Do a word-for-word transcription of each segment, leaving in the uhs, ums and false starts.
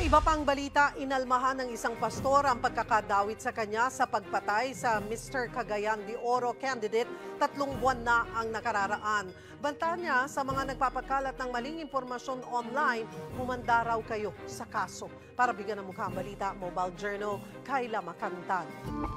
iba pang balita, inalmahan ng isang pastor ang pagkakadawit sa kanya sa pagpatay sa Mister Cagayan de Oro candidate. Tatlong buwan na ang nakararaan. Banta niya sa mga nagpapakalat ng maling impormasyon online, humanda raw kayo sa kaso. Para bigyan ng mukha ang balita, Mobile Journal, Kayla Makantan.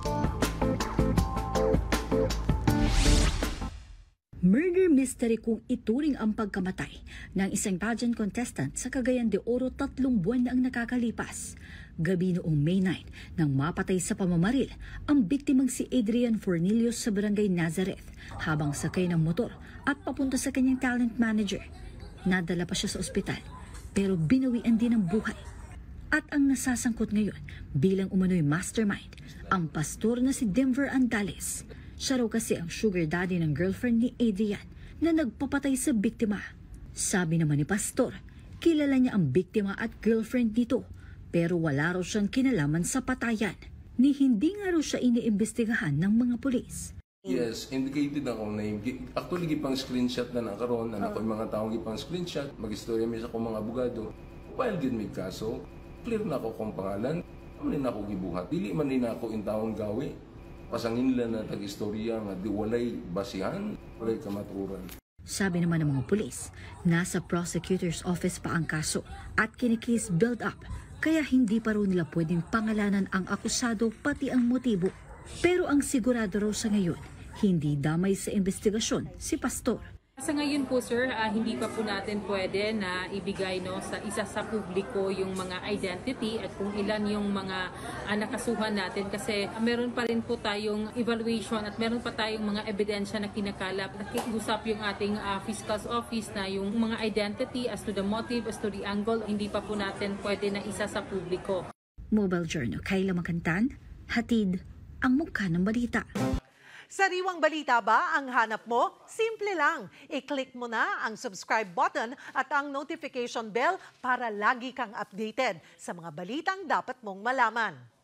Murder mystery kung ituring ang pagkamatay ng isang pageant contestant sa Cagayan de Oro tatlong buwan na ang nakakalipas. Gabi noong May ninth nang mapatay sa pamamaril ang biktimang si Adrian Fornillos sa Barangay Nazareth habang sakay ng motor at papunta sa kanyang talent manager. Nadala pa siya sa ospital pero binawian din ng buhay. At ang nasasangkot ngayon bilang umano'y mastermind, ang pastor na si Denver Andales. Siya raw kasi ang sugar daddy ng girlfriend ni Adrian na nagpapatay sa biktima. Sabi naman ni pastor, kilala niya ang biktima at girlfriend nito pero wala raw siyang kinalaman sa patayan. Ni hindi nga raw siya iniimbestigahan ng mga pulis. Yes, indicated ako na yung, actually gipang screenshot na nakaroon, na ako yung mga taong gipang screenshot, mag-istorya mi sa akong mga abogado. While din may kaso, clear na ako kung pangalan, manin ako gibuhat. Dili man din ako in taong gawi. Pasangin nila na tag-istorya nga di walay basihan, walay kamaturan. Sabi naman ng mga pulis, nasa prosecutor's office pa ang kaso at kinikis build up, kaya hindi pa raw nila pwedeng pangalanan ang akusado pati ang motibo. Pero ang sigurado raw sa ngayon, hindi damay sa investigasyon si pastor. Sa ngayon po sir, uh, hindi pa po natin pwede na ibigay no, sa isa sa publiko yung mga identity at kung ilan yung mga uh, nakasuhan natin kasi uh, meron pa rin po tayong evaluation at meron pa tayong mga ebidensya na kinakalap. Nakiusap yung ating uh, fiscal's office na yung mga identity as to the motive, as to the angle, hindi pa po natin pwede na isa sa publiko. Mobile Journal, Kayla Makantan, hatid ang mukha ng balita. Sariwang balita ba ang hanap mo? Simple lang. I-click mo na ang subscribe button at ang notification bell para lagi kang updated sa mga balitang dapat mong malaman.